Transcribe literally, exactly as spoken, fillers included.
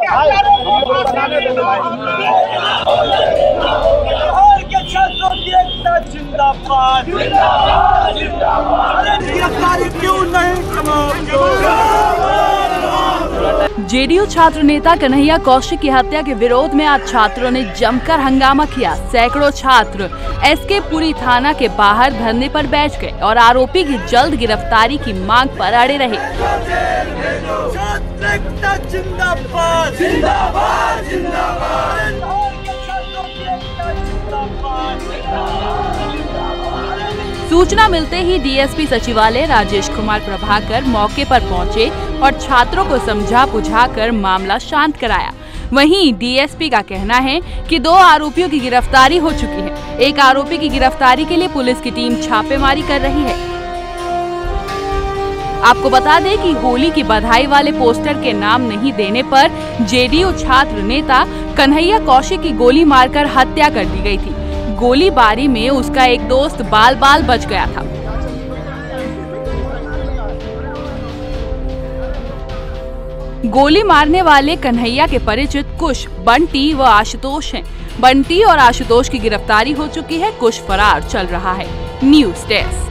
JDU छात्र नेता कन्हैया कौशिक की हत्या के विरोध में आज छात्रों ने जमकर हंगामा किया। सैकड़ों छात्र एसके पुरी थाना के बाहर धरने पर बैठ गए और आरोपी की जल्द गिरफ्तारी की मांग पर अड़े रहे। जिंदाबाद, जिंदाबाद, जिंदाबाद। सूचना मिलते ही डीएसपी सचिवालय राजेश कुमार प्रभाकर मौके पर पहुंचे और छात्रों को समझा बुझाकर मामला शांत कराया। वहीं डीएसपी का कहना है कि दो आरोपियों की गिरफ्तारी हो चुकी है। एक आरोपी की गिरफ्तारी के लिए पुलिस की टीम छापेमारी कर रही है। आपको बता दें कि होली की बधाई वाले पोस्टर के नाम नहीं देने पर जेडीयू छात्र नेता कन्हैया कौशिक की गोली मारकर हत्या कर दी गई थी। गोलीबारी में उसका एक दोस्त बाल बाल बच गया था। गोली मारने वाले कन्हैया के परिचित कुश, बंटी व आशुतोष हैं। बंटी और आशुतोष की गिरफ्तारी हो चुकी है। कुश फरार चल रहा है। News desk.